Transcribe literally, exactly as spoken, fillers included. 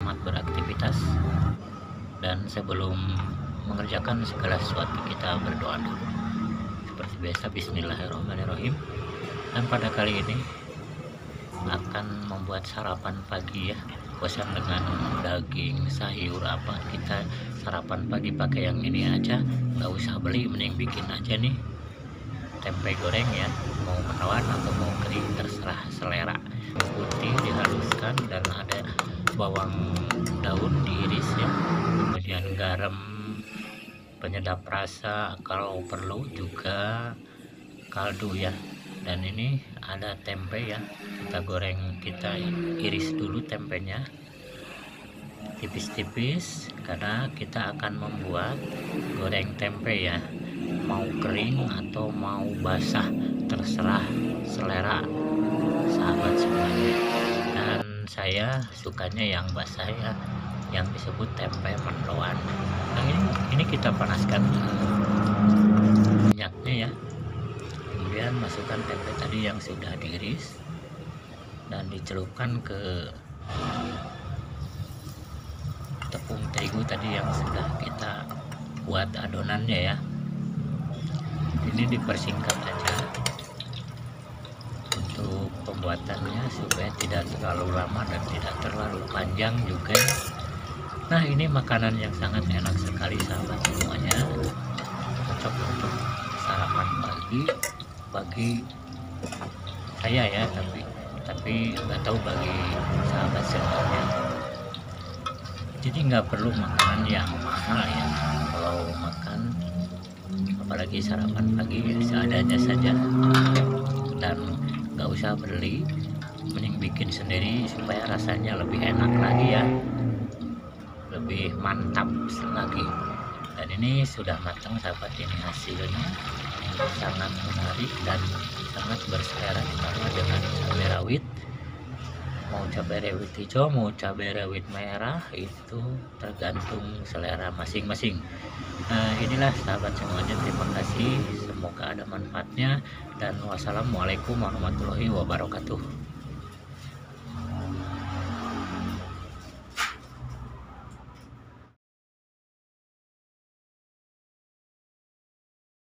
selamat beraktivitas. Dan sebelum mengerjakan segala sesuatu kita berdoa dulu. Seperti biasa, bismillahirrahmanirrahim. Dan pada kali ini akan membuat sarapan pagi ya. Bosan dengan daging, sayur apa, kita sarapan pagi pakai yang ini aja, nggak usah beli, mending bikin aja nih tempe goreng ya, mau mendoan atau mau kering terserah selera. Putih dihaluskan dan ada bawang daun diiris ya, kemudian garam, penyedap rasa, kalau perlu juga kaldu ya. Dan ini ada tempe ya, kita goreng, kita iris dulu tempenya tipis-tipis karena kita akan membuat goreng tempe ya, mau kering atau mau basah terserah selera sahabat semuanya. Dan saya sukanya yang basah ya, yang disebut tempe mendoan. Nah ini, ini kita panaskan minyaknya ya, kemudian masukkan tempe tadi yang sudah diiris dan dicelupkan ke tepung terigu tadi yang sudah kita buat adonannya ya. Ini dipersingkat saja untuk pembuatannya supaya tidak terlalu lama dan tidak terlalu panjang juga. Nah ini makanan yang sangat enak sekali sahabat semuanya, cocok untuk sarapan pagi bagi saya ya, tapi tapi nggak tahu bagi sahabat semuanya. Jadi nggak perlu makanan yang mahal ya kalau makan, apalagi sarapan pagi ya, seadanya saja. Dan nggak usah beli, mending bikin sendiri supaya rasanya lebih enak lagi ya, lebih mantap lagi. Dan ini sudah matang sahabat, ini hasilnya sangat menarik dan sangat berselera, ditambah dengan cabai rawit. Mau cabai rawit hijau, mau cabai rawit merah, itu tergantung selera masing-masing. Nah inilah sahabat semuanya, terima kasih, semoga ada manfaatnya, dan wassalamualaikum warahmatullahi wabarakatuh.